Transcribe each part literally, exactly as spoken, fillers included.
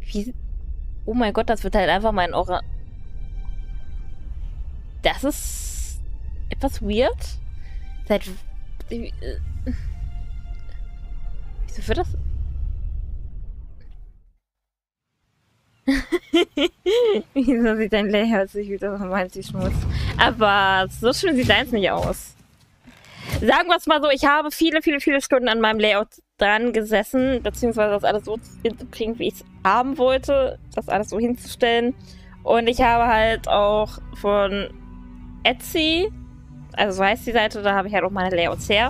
Wie? Oh mein Gott, das wird halt einfach mein Aura. Das ist etwas weird. Seit. Wieso wird das? Wieso sieht dein Layout sich wieder so meint sie Schmutz? Aber so schön sieht deins nicht aus. Sagen wir es mal so, ich habe viele, viele, viele Stunden an meinem Layout dran gesessen, beziehungsweise das alles so hinzukriegen, wie ich es haben wollte, das alles so hinzustellen. Und ich habe halt auch von Etsy, also so heißt die Seite, da habe ich halt auch meine Layouts her.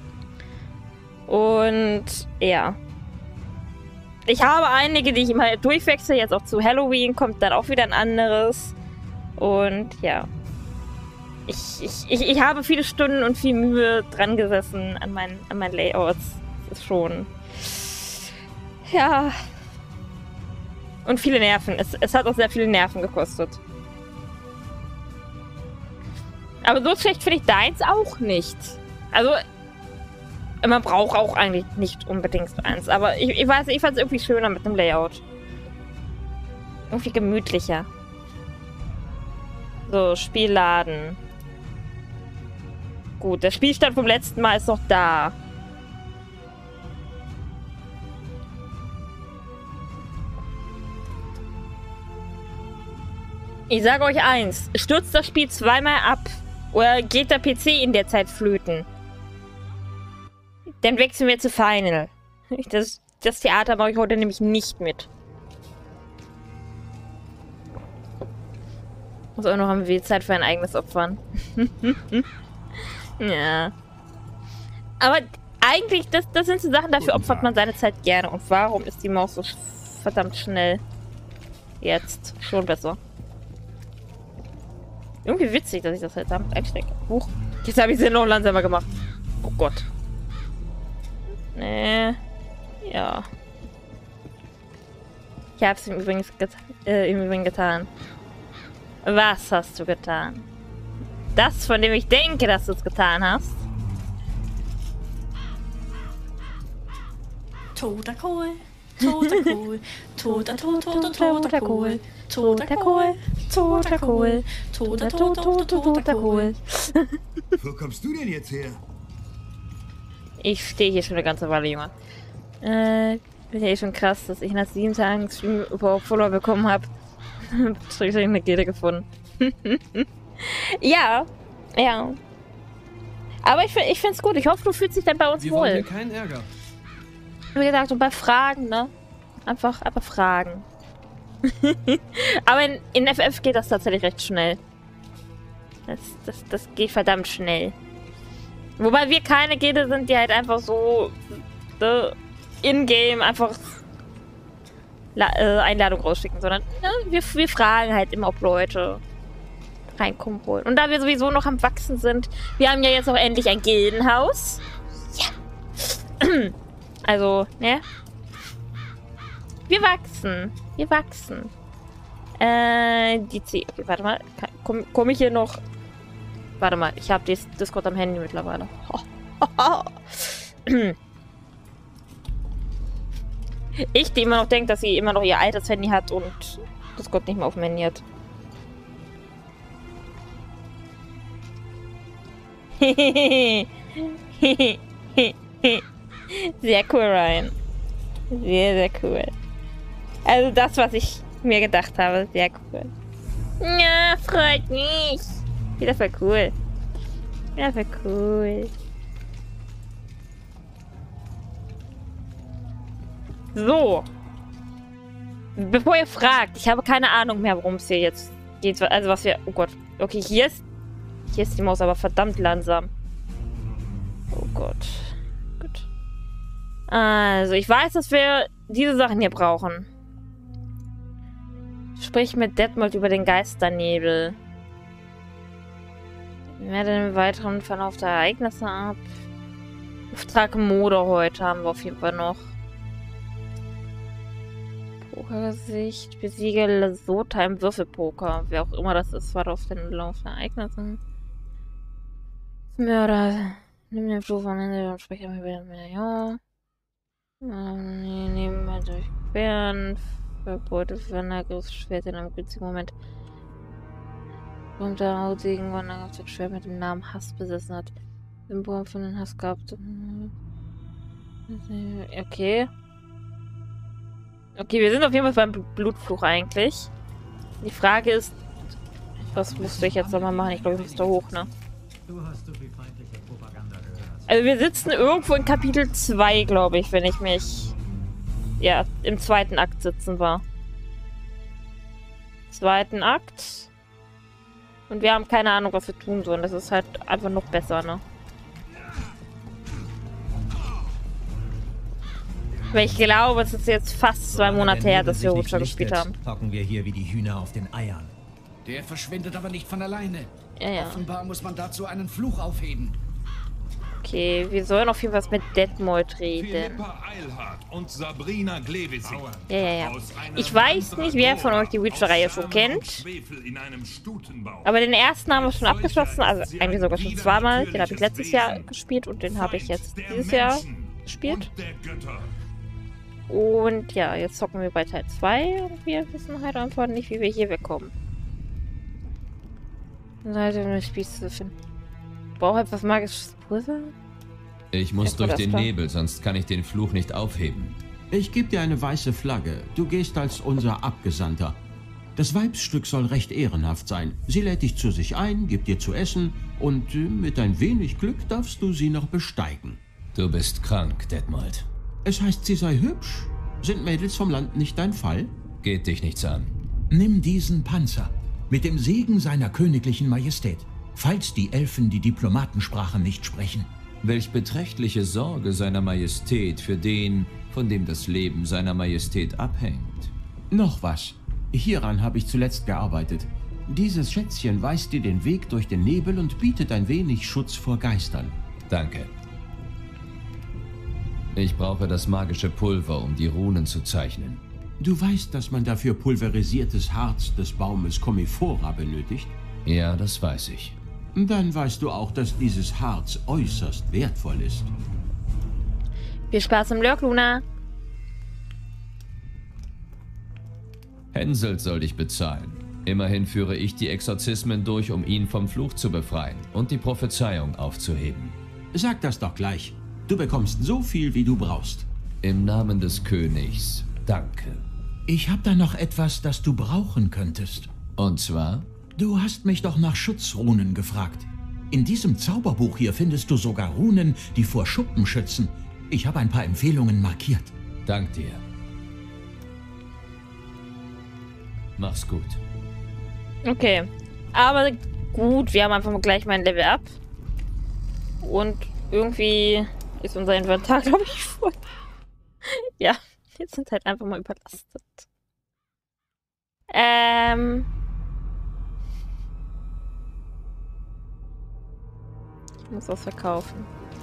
Und ja. Ich habe einige, die ich immer durchwechsle. Jetzt auch zu Halloween kommt dann auch wieder ein anderes. Und ja. Ich, ich, ich, ich habe viele Stunden und viel Mühe dran gesessen an meinen, an meinen Layouts. Das ist schon. Ja. Und viele Nerven. Es, es hat auch sehr viele Nerven gekostet. Aber so schlecht finde ich deins auch nicht. Also. Man braucht auch eigentlich nicht unbedingt eins. Aber ich, ich weiß, ich fand es irgendwie schöner mit dem Layout. Irgendwie gemütlicher. So, Spielladen. Gut, der Spielstand vom letzten Mal ist noch da. Ich sage euch eins. Stürzt das Spiel zweimal ab. Oder geht der P C in der Zeit flöten. Dann wechseln wir zu Final. Das, das Theater mache ich heute nämlich nicht mit. Muss auch noch am W Zeit für ein eigenes opfern. Ja. Aber eigentlich, das, das sind so Sachen, dafür opfert man seine Zeit gerne. Und warum ist die Maus so verdammt schnell? Jetzt. Schon besser. Irgendwie witzig, dass ich das halt damit einstecke. Huch. Jetzt habe ich sie noch langsamer gemacht. Oh Gott. Nee. Ja. Ich hab's im Übrigen, get äh, im Übrigen getan. Was hast du getan? Das, von dem ich denke, dass du es getan hast. Toter Kohl, toter Kohl, toter, toter, toter, toter Kohl, toter Kohl, toter Kohl, toter, toter, toter, toter Kohl. Wo kommst du denn jetzt her? Ich stehe hier schon eine ganze Weile, Junge. Äh, ist ja eh schon krass, dass ich nach sieben Tagen Stream überhaupt Follower bekommen habe. Schräg eine Gede gefunden. Ja, ja. Aber ich, ich finde es gut. Ich hoffe, du fühlst dich dann bei uns Wir wohl. wollen hier keinen Ärger. Wie gesagt, und bei Fragen, ne? Einfach, einfach fragen. Aber in, in F F geht das tatsächlich recht schnell. Das, das, das geht verdammt schnell. Wobei wir keine Gede sind, die halt einfach so äh, in-game einfach La äh, Einladung rausschicken, sondern ne, wir, wir fragen halt immer, ob Leute reinkommen wollen. Und da wir sowieso noch am Wachsen sind, wir haben ja jetzt auch endlich ein Gildenhaus. Ja. Also, ne? Wir wachsen. Wir wachsen. Äh, die C... Warte mal. Komme komm ich hier noch... Warte mal, ich habe Discord am Handy mittlerweile. Ich, die immer noch denkt, dass sie immer noch ihr altes Handy hat und Discord nicht mehr auf dem Handy hat. Sehr cool, Ryan. Sehr, sehr cool. Also das, was ich mir gedacht habe, sehr cool. Ja, freut mich. Wieder voll cool. Wieder voll cool. So. Bevor ihr fragt, ich habe keine Ahnung mehr, worum es hier jetzt geht. Also was wir... Oh Gott. Okay, hier ist... Hier ist die Maus aber verdammt langsam. Oh Gott. Gut. Also, ich weiß, dass wir diese Sachen hier brauchen. Sprich mit Detmold über den Geisternebel. Werde den weiteren Verlauf der Ereignisse ab. Auftrag Mode heute haben wir auf jeden Fall noch. Pokergesicht. Besiege Lesotha im Würfelpoker. Wer auch immer das ist, war auf den Lauf der Ereignisse. Mörder. Nimm den Fluch von Ende und spreche mit dem Million. Nehmen wir durchqueren. Beute für ein Angriffsschwert in einem günstigen Moment. Und der Hautigen war ein Angriffsschwert mit dem Namen Hass besessen hat. Symbol von den Hass gehabt. Okay. Okay, wir sind auf jeden Fall beim Blutfluch eigentlich. Die Frage ist, was musste ich jetzt nochmal machen? Ich glaube, ich muss da hoch, ne? Also wir sitzen irgendwo in Kapitel zwei, glaube ich, wenn ich mich... Ja, im zweiten Akt sitzen war. Zweiten Akt. Und wir haben keine Ahnung, was wir tun sollen. Das ist halt einfach noch besser, ne? Weil ich glaube, es ist jetzt fast zwei Monate her, dass wir Witcher gespielt haben. Hocken wir hier wie die Hühner auf den Eiern. Der verschwindet aber nicht von alleine. Ja, ja. Offenbar muss man dazu einen Fluch aufheben. Okay, wir sollen auf jeden Fall mit Detmold reden. Philippa Eilhart und Sabrina Glevissing. Ja, ja, ja. Ich weiß nicht, wer von euch die Witcher-Reihe schon kennt. Aber den ersten haben wir schon abgeschlossen. Also eigentlich sogar schon zweimal. Den habe ich letztes Jahr gespielt und den habe ich jetzt dieses Jahr gespielt. Und ja, jetzt zocken wir bei Teil zwei und wir wissen halt einfach nicht, wie wir hier wegkommen. Seite um den Spieß zu finden. Ich brauche etwas magisches Pulver. Ich muss durch den Nebel, sonst kann ich den Fluch nicht aufheben. Ich gebe dir eine weiße Flagge. Du gehst als unser Abgesandter. Das Weibsstück soll recht ehrenhaft sein. Sie lädt dich zu sich ein, gibt dir zu essen und äh, mit ein wenig Glück darfst du sie noch besteigen. Du bist krank, Detmold. Es heißt, sie sei hübsch. Sind Mädels vom Land nicht dein Fall? Geht dich nichts an. Nimm diesen Panzer. Mit dem Segen seiner königlichen Majestät. Falls die Elfen die Diplomatensprache nicht sprechen. Welch beträchtliche Sorge seiner Majestät für den, von dem das Leben seiner Majestät abhängt. Noch was. Hieran habe ich zuletzt gearbeitet. Dieses Schätzchen weist dir den Weg durch den Nebel und bietet ein wenig Schutz vor Geistern. Danke. Ich brauche das magische Pulver, um die Runen zu zeichnen. Du weißt, dass man dafür pulverisiertes Harz des Baumes Commiphora benötigt? Ja, das weiß ich. Dann weißt du auch, dass dieses Harz äußerst wertvoll ist. Viel Spaß im Lurk, Luna. Henselt soll dich bezahlen. Immerhin führe ich die Exorzismen durch, um ihn vom Fluch zu befreien und die Prophezeiung aufzuheben. Sag das doch gleich. Du bekommst so viel, wie du brauchst. Im Namen des Königs, danke. Ich habe da noch etwas, das du brauchen könntest. Und zwar? Du hast mich doch nach Schutzrunen gefragt. In diesem Zauberbuch hier findest du sogar Runen, die vor Schuppen schützen. Ich habe ein paar Empfehlungen markiert. Dank dir. Mach's gut. Okay. Aber gut, wir haben einfach mal gleich mal ein Level up. Und irgendwie ist unser Inventar, glaube ich, voll. Ja, jetzt sind halt einfach mal überlastet. Ähm... Ich muss was verkaufen.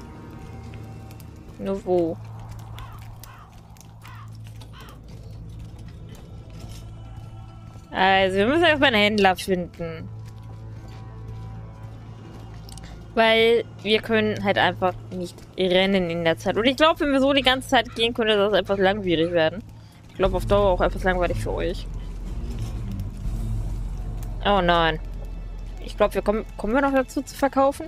Nur wo? Also, wir müssen einfach einen Händler finden. Weil wir können halt einfach nicht rennen in der Zeit. Und ich glaube, wenn wir so die ganze Zeit gehen, könnte das etwas langwierig werden. Ich glaube, auf Dauer auch etwas langweilig für euch. Oh nein. Ich glaube, wir kommen, kommen wir noch dazu zu verkaufen?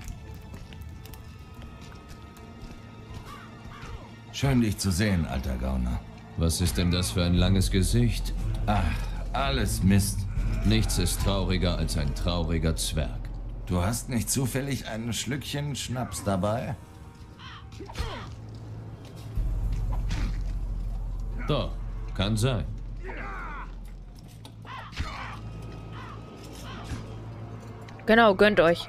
Schön, dich zu sehen, alter Gauner. Was ist denn das für ein langes Gesicht? Ach, alles Mist. Nichts ist trauriger als ein trauriger Zwerg. Du hast nicht zufällig ein Schlückchen Schnaps dabei? Doch, kann sein. Genau, gönnt euch.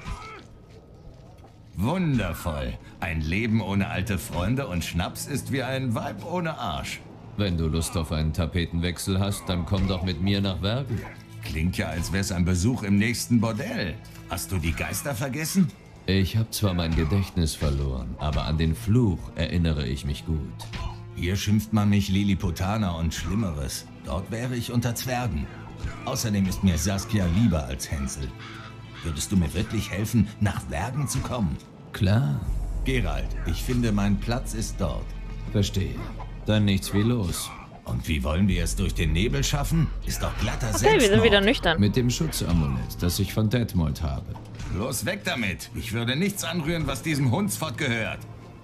Wundervoll. Ein Leben ohne alte Freunde und Schnaps ist wie ein Weib ohne Arsch. Wenn du Lust auf einen Tapetenwechsel hast, dann komm doch mit mir nach Wergen. Klingt ja, als wär's ein Besuch im nächsten Bordell. Hast du die Geister vergessen? Ich habe zwar mein Gedächtnis verloren, aber an den Fluch erinnere ich mich gut. Hier schimpft man mich Lilliputaner und Schlimmeres. Dort wäre ich unter Zwergen. Außerdem ist mir Saskia lieber als Hänsel. Würdest du mir wirklich helfen, nach Wergen zu kommen? Klar. Geralt, ich finde, mein Platz ist dort. Verstehe. Dann nichts wie los. Und wie wollen wir es durch den Nebel schaffen? Ist doch glatter Okay, Selbstmord. wir sind wieder nüchtern. Mit dem Schutzamulett, das ich von Detmold habe. Los weg damit. Ich würde nichts anrühren, was diesem Hundsfott gehört.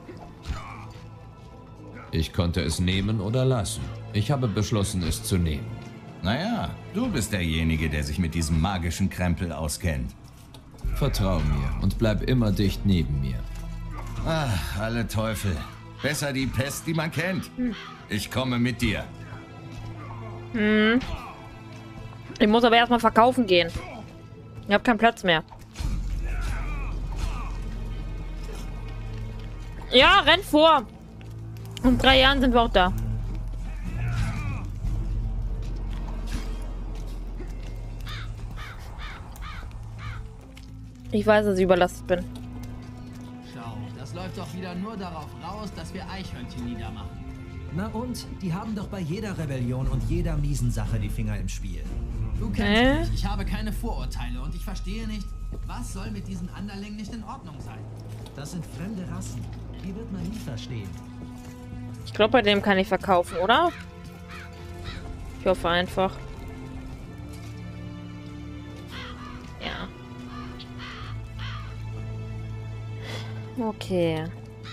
Ich konnte es nehmen oder lassen. Ich habe beschlossen, es zu nehmen. Naja, du bist derjenige, der sich mit diesem magischen Krempel auskennt. Vertrau mir und bleib immer dicht neben mir. Ach, alle Teufel. Besser die Pest, die man kennt. Ich komme mit dir. Hm. Ich muss aber erstmal verkaufen gehen. Ich habe keinen Platz mehr. Ja, renn vor. In drei Jahren sind wir auch da. Ich weiß, dass ich überlastet bin. Schau, das läuft doch wieder nur darauf raus, dass wir Eichhörnchen niedermachen. Na und? Die haben doch bei jeder Rebellion und jeder miesen Sache die Finger im Spiel. Du kennst mich, ich habe keine Vorurteile und ich verstehe nicht, was soll mit diesen Anderlingen nicht in Ordnung sein? Das sind fremde Rassen. Die wird man nie verstehen. Ich glaube, bei dem kann ich verkaufen, oder? Ich hoffe einfach. Ja. Okay.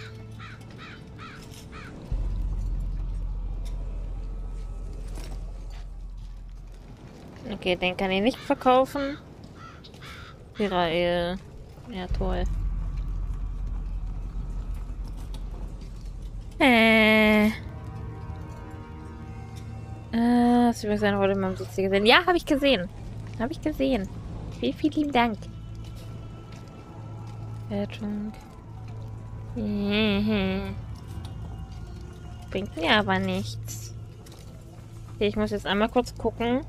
Okay, den kann ich nicht verkaufen. Pirael. Ja, toll. Äh. Äh, hast du übrigens eine Rolle in meinem Sitz gesehen? Ja, habe ich gesehen. Habe ich gesehen. Vielen, vielen lieben Dank. Wertung. Mhm. Bringt mir aber nichts. Okay, ich muss jetzt einmal kurz gucken.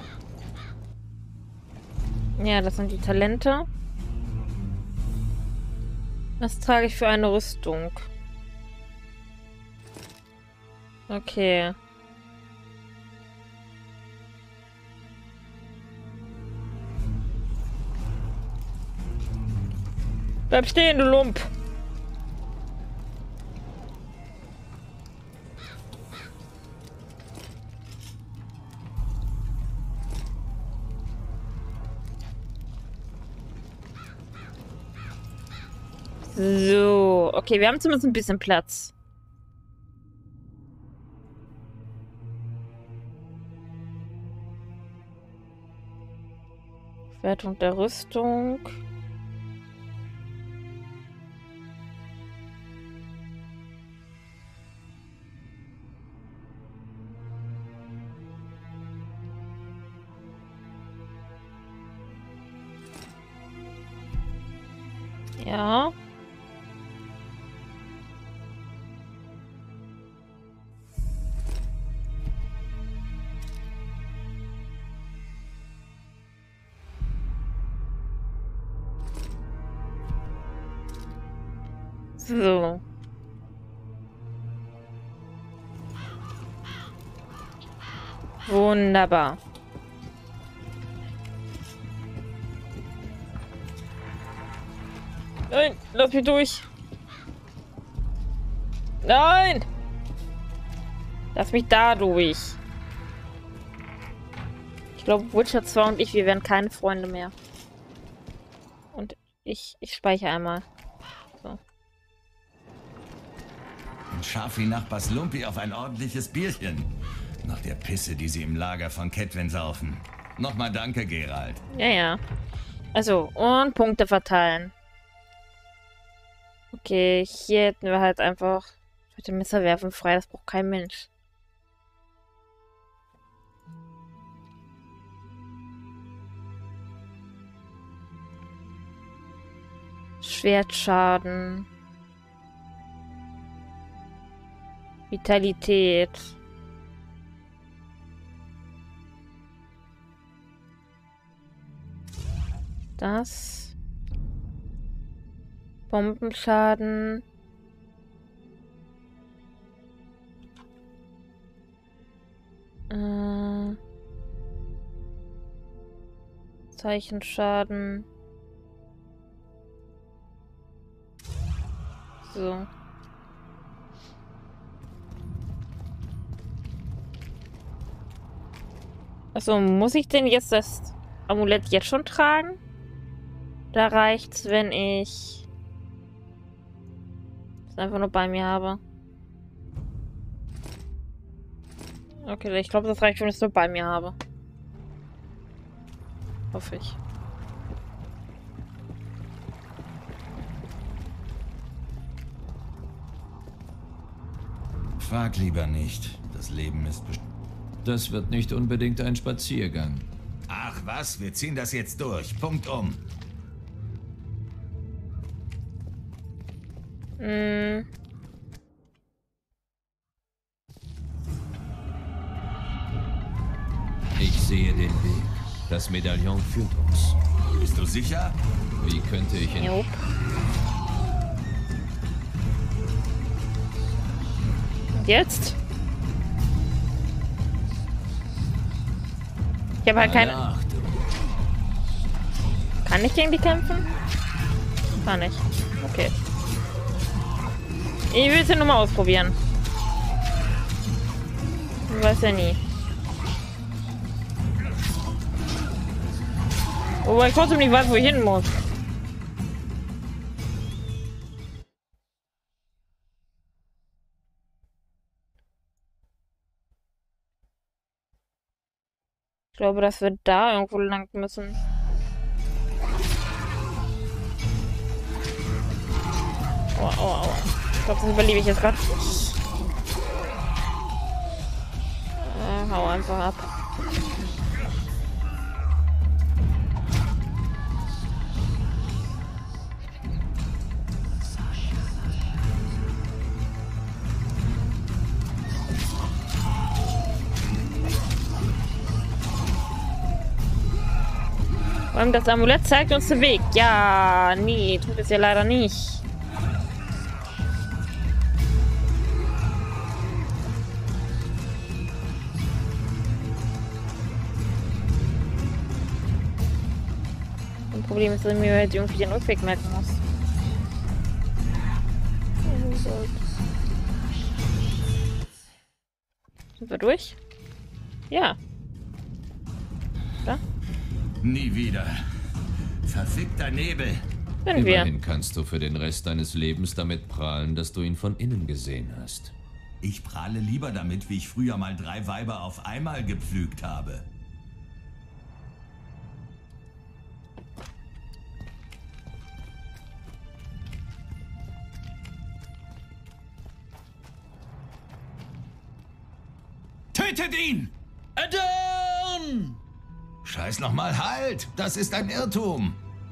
Ja, das sind die Talente. Was trage ich für eine Rüstung? Okay. Bleib stehen, du Lump. So, okay, wir haben zumindest ein bisschen Platz. Wertung der Rüstung. Ja. So. Wunderbar. Nein, lass mich durch. Nein! Lass mich da durch. Ich glaube, Witcher zwei und ich, wir werden keine Freunde mehr. Und ich, ich speichere einmal. So. Ein scharf wie Nachbars Lumpi auf ein ordentliches Bierchen. Nach der Pisse, die sie im Lager von Ketwin saufen. Nochmal danke, Geralt. Ja, ja. Also, und Punkte verteilen. Okay, hier hätten wir halt einfach mit dem Messer werfen frei. Das braucht kein Mensch. Schwertschaden. Vitalität. Das. Bombenschaden. Äh. Zeichenschaden. So. Also muss ich denn jetzt das Amulett jetzt schon tragen? Da reicht's, wenn ich es einfach nur bei mir habe. Okay, ich glaube, das reicht, wenn ich es nur bei mir habe. Hoffe ich. Frag lieber nicht. Das Leben ist bestimmt. Das wird nicht unbedingt ein Spaziergang. Ach was, wir ziehen das jetzt durch. Punkt um. Mm. Ich sehe den Weg. Das Medaillon führt uns. Bist du sicher? Wie könnte ich ihn... Nope. Und jetzt? Ich habe halt keine... Achtung. Kann ich gegen die kämpfen? Kann nicht. Okay. Ich will es ja nur mal ausprobieren. Man weiß ja nie. Wobei ich trotzdem nicht weiß, wo ich hin muss. Ich glaube, dass wir da irgendwo lang müssen. Aua, aua, aua. Ich glaube, das überlebe ich jetzt gerade. Äh, hau einfach ab. Vor allem das Amulett zeigt uns den Weg. Ja, nee, tut es ja leider nicht. Das Problem ist, dass ich mir jetzt irgendwie den Rückweg merken muss. Sind wir durch? Ja. Da? Nie wieder. Verfickter Nebel. Sind wir. Immerhin kannst du für den Rest deines Lebens damit prahlen, dass du ihn von innen gesehen hast. Ich prahle lieber damit, wie ich früher mal drei Weiber auf einmal gepflügt habe. Tötet ihn! Adon! Scheiß nochmal, halt! Das ist ein Irrtum!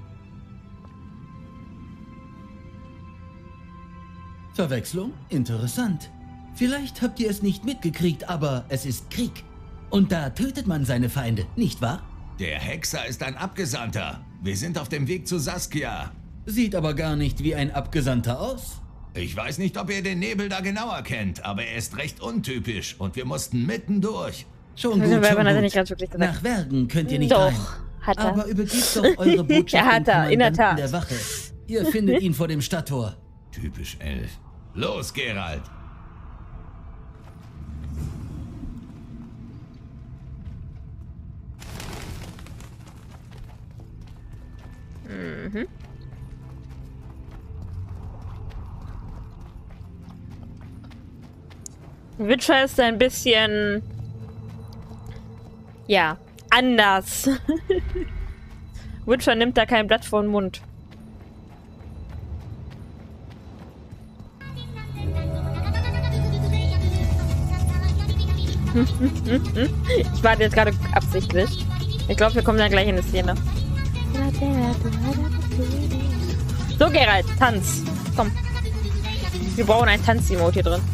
Verwechslung? Interessant. Vielleicht habt ihr es nicht mitgekriegt, aber es ist Krieg. Und da tötet man seine Feinde, nicht wahr? Der Hexer ist ein Abgesandter. Wir sind auf dem Weg zu Saskia. Sieht aber gar nicht wie ein Abgesandter aus. Ich weiß nicht, ob ihr den Nebel da genauer kennt, aber er ist recht untypisch und wir mussten mitten durch. Schon Also, gut, schon hat er gut. nicht ganz wirklich gesagt. Nach Wergen könnt ihr nicht Doch, rein. hat er. Aber übergebt doch eure Botschaft Ja, hat dem er, in der Kommandanten Tat. der Wache. Ihr findet ihn vor dem Stadttor. Typisch Elf. Los, Geralt! Mhm. Witcher ist ein bisschen... Ja, anders. Witcher nimmt da kein Blatt vor den Mund. Ich warte jetzt gerade absichtlich. Ich glaube, wir kommen dann gleich in die Szene. So, Geralt, Tanz. Komm. Wir brauchen ein Tanz-Emote hier drin.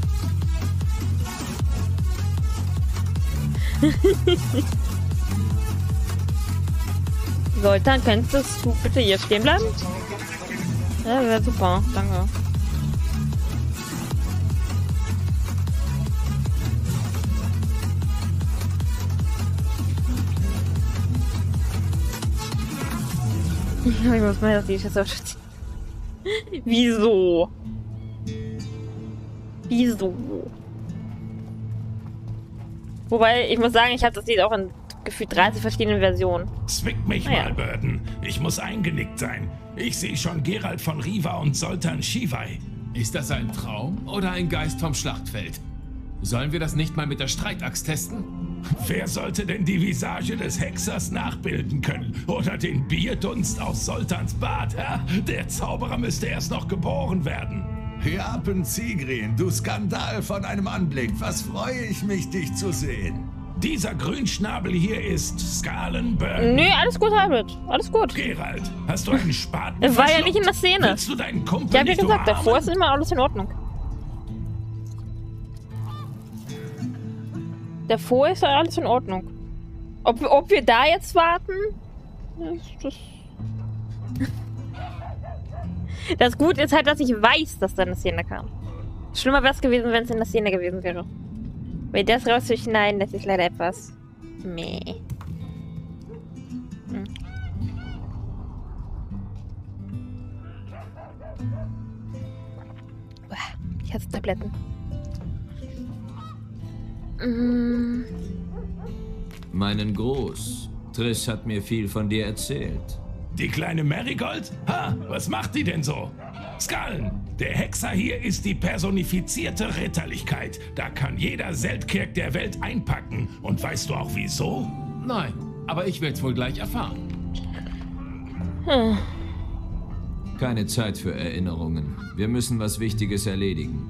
Sultan, könntest du bitte hier stehen bleiben? Ja, wäre super. Danke. Ich muss mal das T-Shirt aufschützen. Wieso? Wieso? Wobei, ich muss sagen, ich habe das Lied auch in gefühlt dreißig verschiedene Versionen. Zwick mich Naja. mal, Burden. Ich muss eingenickt sein. Ich sehe schon Geralt von Riva und Zoltan Shivai. Ist das ein Traum oder ein Geist vom Schlachtfeld? Sollen wir das nicht mal mit der Streitaxt testen? Wer sollte denn die Visage des Hexers nachbilden können? Oder den Bierdunst aus Soltans Bart? Ha? Der Zauberer müsste erst noch geboren werden. Japen Zigrin, du Skandal von einem Anblick. Was freue ich mich, dich zu sehen. Dieser Grünschnabel hier ist Skalenburn. Nö, alles gut, Hagrid. Alles gut. Geralt, hast du einen Spaten Es war ja verschluckt? nicht in der Szene. Willst du deinen Kumpel Ich hab ja nicht gesagt, umarmen? davor ist immer alles in Ordnung. Davor ist ja alles in Ordnung. Ob, ob wir da jetzt warten? Das, das, das Gute ist halt, dass ich weiß, dass da eine Szene kam. Schlimmer wäre es gewesen, wenn es in der Szene gewesen wäre. Weil das rauszuschneiden, das ist leider etwas... Meh. Hm. Ich hasse Tabletten. Mm. Meinen Gruß. Triss hat mir viel von dir erzählt. Die kleine Marigold? Ha, was macht die denn so? Skallen, der Hexer hier ist die personifizierte Ritterlichkeit. Da kann jeder Seltkirk der Welt einpacken. Und weißt du auch wieso? Nein, aber ich werde es wohl gleich erfahren. Hm. Keine Zeit für Erinnerungen. Wir müssen was Wichtiges erledigen.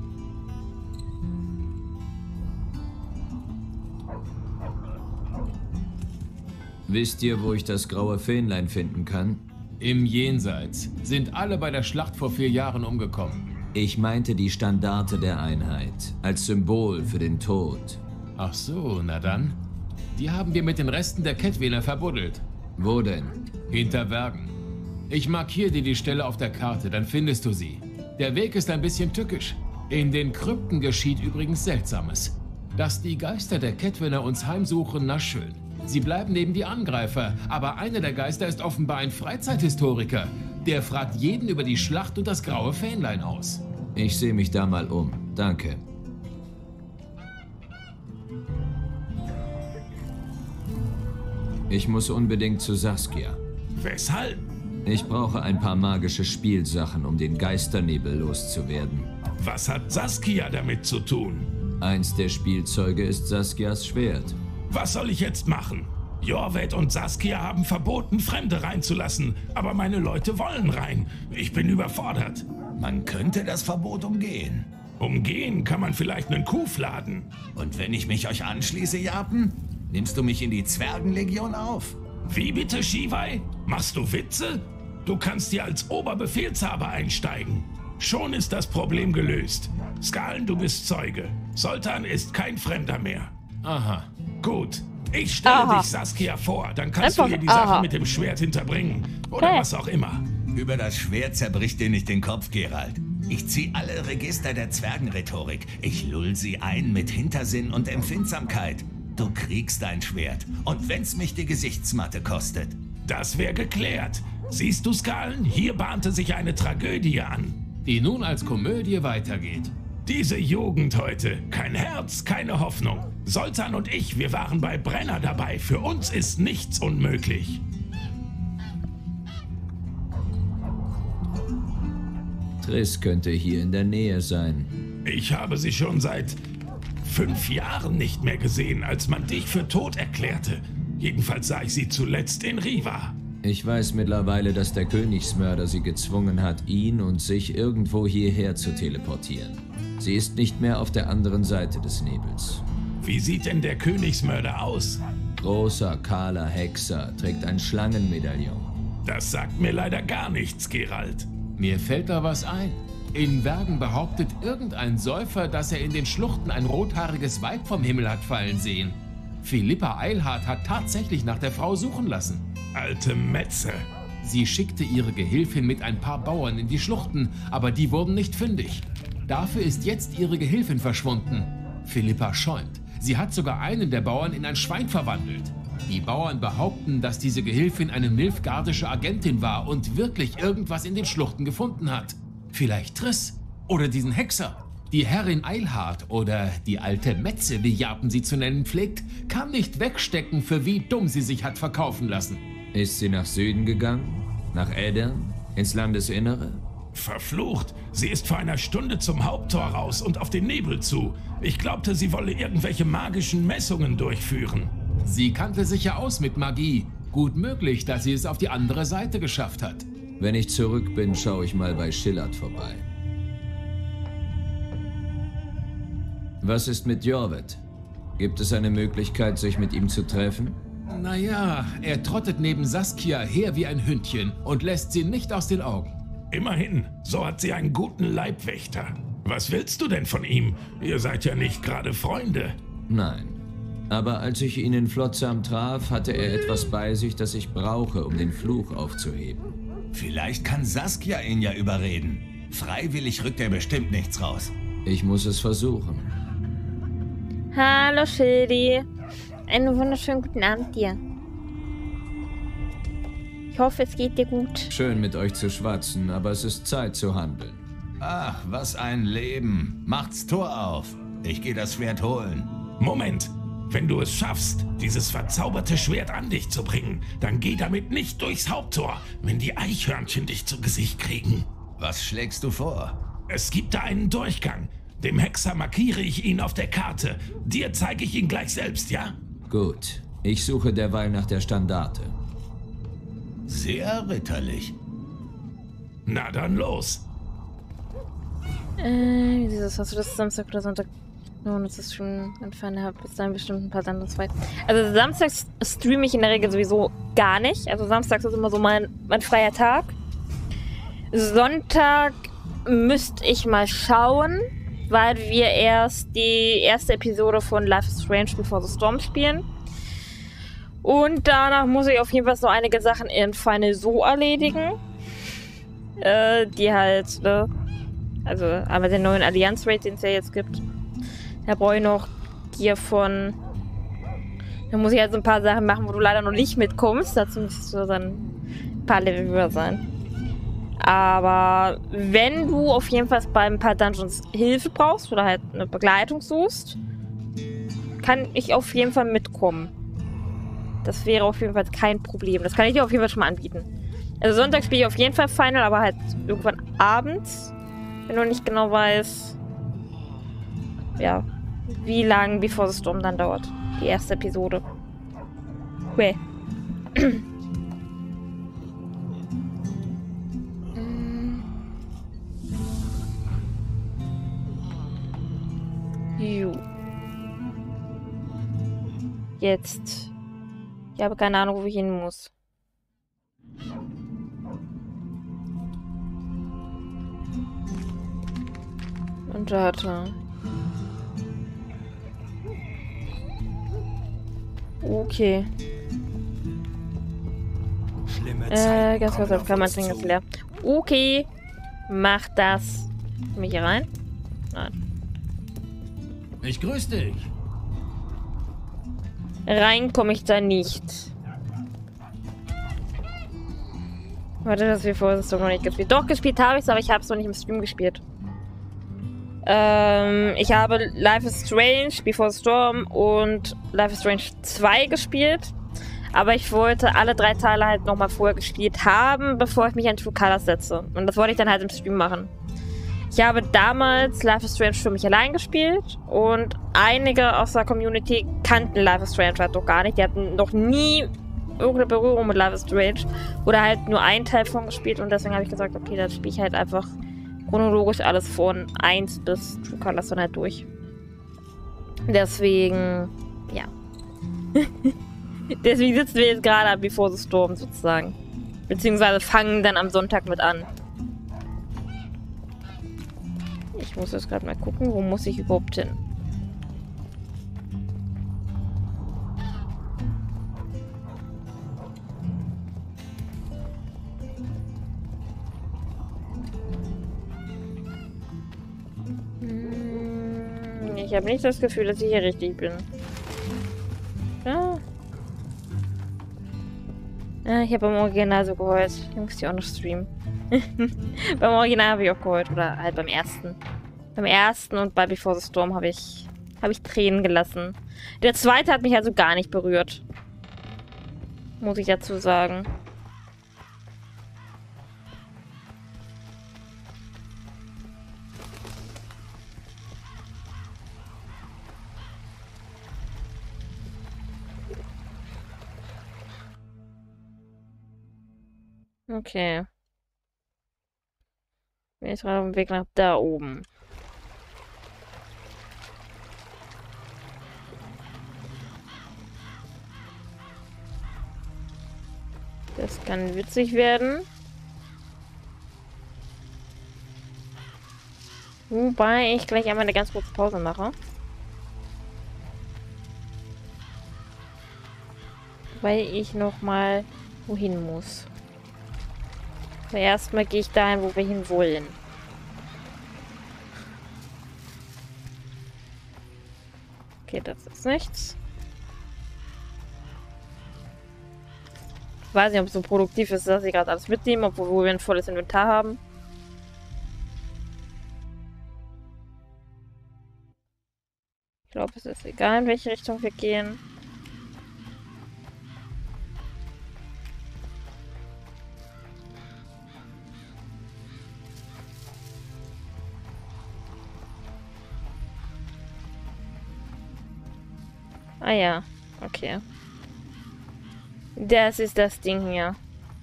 Wisst ihr, wo ich das graue Fähnlein finden kann? Im Jenseits sind alle bei der Schlacht vor vier Jahren umgekommen. Ich meinte die Standarte der Einheit, als Symbol für den Tod. Ach so, na dann. Die haben wir mit den Resten der Kettwähler verbuddelt. Wo denn? Hinter Wergen. Ich markiere dir die Stelle auf der Karte, dann findest du sie. Der Weg ist ein bisschen tückisch. In den Krypten geschieht übrigens Seltsames. Dass die Geister der Kettwähler uns heimsuchen, na schön. Sie bleiben neben die Angreifer, aber einer der Geister ist offenbar ein Freizeithistoriker. Der fragt jeden über die Schlacht und das graue Fähnlein aus. Ich sehe mich da mal um. Danke. Ich muss unbedingt zu Saskia. Weshalb? Ich brauche ein paar magische Spielsachen, um den Geisternebel loszuwerden. Was hat Saskia damit zu tun? Eins der Spielzeuge ist Saskias Schwert. Was soll ich jetzt machen? Jorvet und Saskia haben verboten, Fremde reinzulassen. Aber meine Leute wollen rein. Ich bin überfordert. Man könnte das Verbot umgehen. Umgehen kann man vielleicht einen Kuhfladen. Und wenn ich mich euch anschließe, Japen, nimmst du mich in die Zwergenlegion auf? Wie bitte, Shivai? Machst du Witze? Du kannst hier als Oberbefehlshaber einsteigen. Schon ist das Problem gelöst. Skalen, du bist Zeuge. Sultan ist kein Fremder mehr. Aha. Gut. Ich stelle Aha. dich Saskia vor. Dann kannst Einfach du ihr die aha. Sache mit dem Schwert hinterbringen. Oder Okay. was auch immer. Über das Schwert zerbricht dir nicht den Kopf, Geralt. Ich zieh alle Register der Zwergenrhetorik. Ich lull sie ein mit Hintersinn und Empfindsamkeit. Du kriegst dein Schwert. Und wenn's mich die Gesichtsmatte kostet. Das wäre geklärt. Siehst du, Skalen? Hier bahnte sich eine Tragödie an. Die nun als Komödie weitergeht. Diese Jugend heute. Kein Herz, keine Hoffnung. Sultan und ich, wir waren bei Brenner dabei. Für uns ist nichts unmöglich. Triss könnte hier in der Nähe sein. Ich habe sie schon seit fünf Jahren nicht mehr gesehen, als man dich für tot erklärte. Jedenfalls sah ich sie zuletzt in Riva. Ich weiß mittlerweile, dass der Königsmörder sie gezwungen hat, ihn und sich irgendwo hierher zu teleportieren. Sie ist nicht mehr auf der anderen Seite des Nebels. Wie sieht denn der Königsmörder aus? Großer, kahler Hexer, trägt ein Schlangenmedaillon. Das sagt mir leider gar nichts, Geralt. Mir fällt da was ein. In Wergen behauptet irgendein Säufer, dass er in den Schluchten ein rothaariges Weib vom Himmel hat fallen sehen. Philippa Eilhart hat tatsächlich nach der Frau suchen lassen. Alte Metze. Sie schickte ihre Gehilfin mit ein paar Bauern in die Schluchten, aber die wurden nicht fündig. Dafür ist jetzt ihre Gehilfin verschwunden. Philippa schäumt. Sie hat sogar einen der Bauern in ein Schwein verwandelt. Die Bauern behaupten, dass diese Gehilfin eine nilfgaardische Agentin war und wirklich irgendwas in den Schluchten gefunden hat. Vielleicht Triss oder diesen Hexer. Die Herrin Eilhard oder die alte Metze, wie Japan sie zu nennen pflegt, kann nicht wegstecken, für wie dumm sie sich hat verkaufen lassen. Ist sie nach Süden gegangen? Nach Eddern? Ins Landesinnere? Verflucht! Sie ist vor einer Stunde zum Haupttor raus und auf den Nebel zu. Ich glaubte, sie wolle irgendwelche magischen Messungen durchführen. Sie kannte sich ja aus mit Magie. Gut möglich, dass sie es auf die andere Seite geschafft hat. Wenn ich zurück bin, schaue ich mal bei Schillard vorbei. Was ist mit Jorvet? Gibt es eine Möglichkeit, sich mit ihm zu treffen? Naja, er trottet neben Saskia her wie ein Hündchen und lässt sie nicht aus den Augen. Immerhin, so hat sie einen guten Leibwächter. Was willst du denn von ihm? Ihr seid ja nicht gerade Freunde. Nein. Aber als ich ihn in Flotsam traf, hatte er etwas bei sich, das ich brauche, um den Fluch aufzuheben. Vielleicht kann Saskia ihn ja überreden. Freiwillig rückt er bestimmt nichts raus. Ich muss es versuchen. Hallo Schildi. Einen wunderschönen guten Abend dir. Ich hoffe, es geht dir gut. Schön mit euch zu schwatzen, aber es ist Zeit zu handeln. Ach, was ein Leben. Macht's Tor auf. Ich gehe das Schwert holen. Moment. Wenn du es schaffst, dieses verzauberte Schwert an dich zu bringen, dann geh damit nicht durchs Haupttor, wenn die Eichhörnchen dich zu Gesicht kriegen. Was schlägst du vor? Es gibt da einen Durchgang. Dem Hexer markiere ich ihn auf der Karte. Dir zeige ich ihn gleich selbst, ja? Gut. Ich suche derweil nach der Standarte. Sehr ritterlich. Na dann los. Äh, wie ist das? Hast du das Samstag oder Sonntag? No, das ist schon entfernt. Ich habe bis dahin bestimmt ein paar Sachen frei. Also samstags streame ich in der Regel sowieso gar nicht. Also samstags ist immer so mein, mein freier Tag. Sonntag müsste ich mal schauen, weil wir erst die erste Episode von Life is Strange Before the Storm spielen. Und danach muss ich auf jeden Fall so einige Sachen in Final So erledigen. Äh, die halt, ne? Also, aber den neuen Allianz-Raid, den es ja jetzt gibt. Da brauche ich noch Gear von... Da muss ich halt so ein paar Sachen machen, wo du leider noch nicht mitkommst. Dazu müsstest du dann ein paar Level höher sein. Aber wenn du auf jeden Fall bei ein paar Dungeons Hilfe brauchst oder halt eine Begleitung suchst, kann ich auf jeden Fall mitkommen. Das wäre auf jeden Fall kein Problem. Das kann ich dir auf jeden Fall schon mal anbieten. Also Sonntag spiele ich auf jeden Fall Final, aber halt irgendwann abends, wenn du nicht genau weißt, ja, wie lang Before the Storm dann dauert. Die erste Episode. Hue. Jo. Jetzt. Ich habe keine Ahnung, wo ich hin muss. Und Data. Okay. Äh, ganz kurz, auf Kammer trinken ist leer. Okay. Mach das. Komm ich hier rein? Nein. Ich grüße dich. Rein komme ich da nicht. Warte, das wir vorher noch nicht gespielt. Doch, gespielt habe ich es, aber ich habe es noch nicht im Stream gespielt. Ähm, ich habe Life is Strange, Before the Storm und Life is Strange zwei gespielt. Aber ich wollte alle drei Teile halt nochmal vorher gespielt haben, bevor ich mich an True Colors setze. Und das wollte ich dann halt im Stream machen. Ich habe damals Life is Strange für mich allein gespielt und einige aus der Community kannten Life is Strange halt doch gar nicht. Die hatten noch nie irgendeine Berührung mit Life is Strange oder halt nur einen Teil von gespielt und deswegen habe ich gesagt, okay, dann spiele ich halt einfach chronologisch alles von eins bis True Colors dann halt durch. Deswegen, ja. Deswegen sitzen wir jetzt gerade Before the Storm sozusagen. Beziehungsweise fangen dann am Sonntag mit an. Ich muss jetzt gerade mal gucken, wo muss ich überhaupt hin? Hm, ich habe nicht das Gefühl, dass ich hier richtig bin. Ja. Ja, ich habe beim Original so geheult. Ich muss die auch noch streamen. Beim Original habe ich auch geheult. Oder halt beim ersten. Beim ersten und bei Before the Storm habe ich, hab ich Tränen gelassen. Der zweite hat mich also gar nicht berührt. Muss ich dazu sagen. Okay. Bin jetzt gerade auf dem Weg nach da oben. Das kann witzig werden. Wobei ich gleich einmal eine ganz kurze Pause mache. Weil ich noch mal wohin muss. Aber erstmal gehe ich dahin, wo wir hin wollen. Okay, das ist nichts. Ich weiß nicht, ob es so produktiv ist, dass ich gerade alles mitnehme, obwohl wir ein volles Inventar haben. Ich glaube, es ist egal, in welche Richtung wir gehen. Ah ja, okay. Das ist das Ding hier.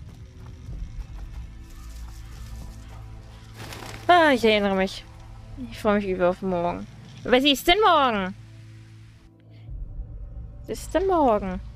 Ah, ich erinnere mich. Ich freue mich über auf morgen. Was ist denn morgen? Was ist denn morgen?